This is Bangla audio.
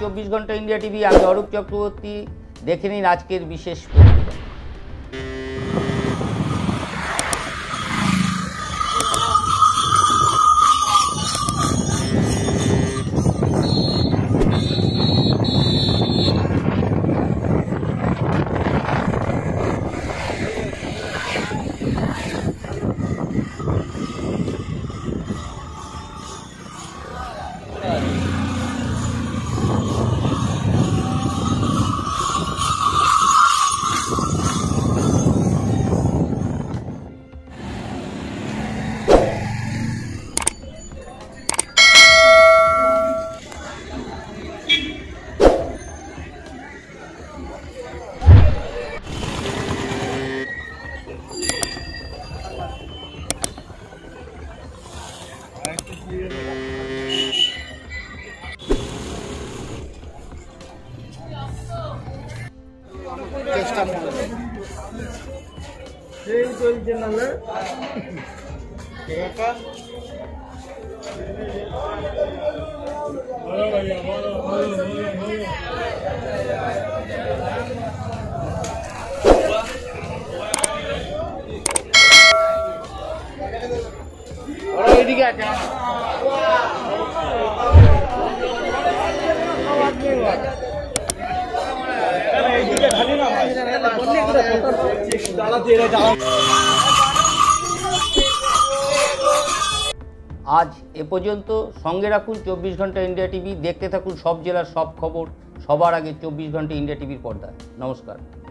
24 ঘন্টা ইন্ডিয়া টিভি। আমি অরূপ চক্রবর্তী। দেখে নিন আজকের বিশেষ প্রতিবেদন। আজ এ পর্যন্ত। সঙ্গে রাখুন 24 ঘন্টা ইন্ডিয়া টিভি। দেখতে থাকুন সব জেলার সব খবর সবার আগে 24 ঘন্টা ইন্ডিয়া টিভির পর্দায়। নমস্কার।